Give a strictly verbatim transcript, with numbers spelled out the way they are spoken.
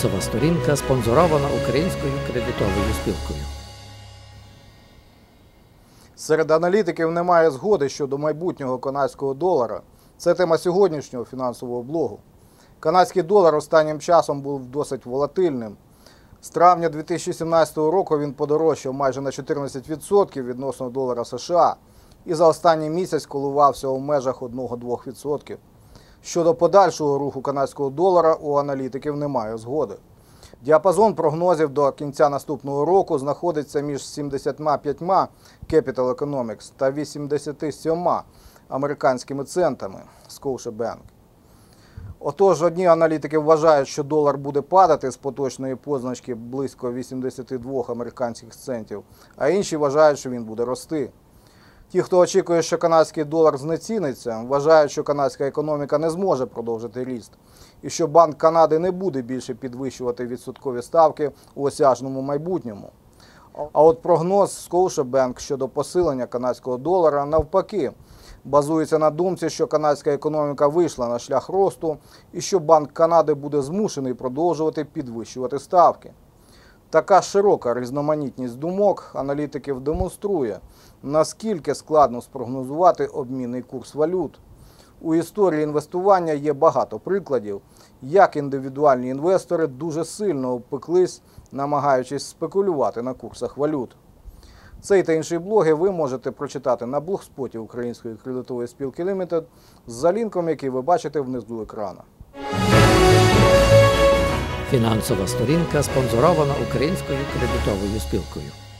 Фінансова сторінка спонсорована Українською кредитовою спілкою. Серед аналітиків немає згоди щодо майбутнього канадського долара. Це тема сьогоднішнього фінансового блогу. Канадський долар останнім часом був досить волатильним. З травня дві тисячі сімнадцятого року він подорожчав майже на чотирнадцять відсотків відносно долара США і за останній місяць коливався у межах одного-двох відсотків. Щодо подальшого руху канадського долара у аналітиків немає згоди. Діапазон прогнозів до кінця наступного року знаходиться між сімдесятьма п'ятьма Capital Economics та вісімдесятьма сьомма американськими центами Scotiabank. Отож, одні аналітики вважають, що долар буде падати з поточної позначки близько вісімдесяти двох американських центів, а інші вважають, що він буде рости. Ті, хто очікує, що канадський долар знеціниться, вважають, що канадська економіка не зможе продовжити ріст і що Банк Канади не буде більше підвищувати відсоткові ставки у осяжному майбутньому. А от прогноз Scotiabank щодо посилення канадського долара навпаки базується на думці, що канадська економіка вийшла на шлях росту і що Банк Канади буде змушений продовжувати підвищувати ставки. Така широка різноманітність думок аналітиків демонструє, наскільки складно спрогнозувати обмінний курс валют. У історії інвестування є багато прикладів, як індивідуальні інвестори дуже сильно обпеклись, намагаючись спекулювати на курсах валют. Цей та інші блоги ви можете прочитати на блогспоті Української кредитової спілки Limited за лінком, який ви бачите внизу екрана. Фінансова сторінка спонсорована Українською кредитовою спілкою.